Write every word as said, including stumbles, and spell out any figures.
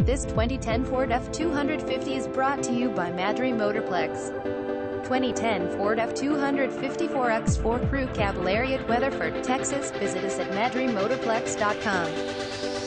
This twenty ten Ford F two fifty is brought to you by Madry Motorplex. twenty ten Ford F two fifty-four by four Crew Cab Lariat, Weatherford, Texas. Visit us at madry motorplex dot com.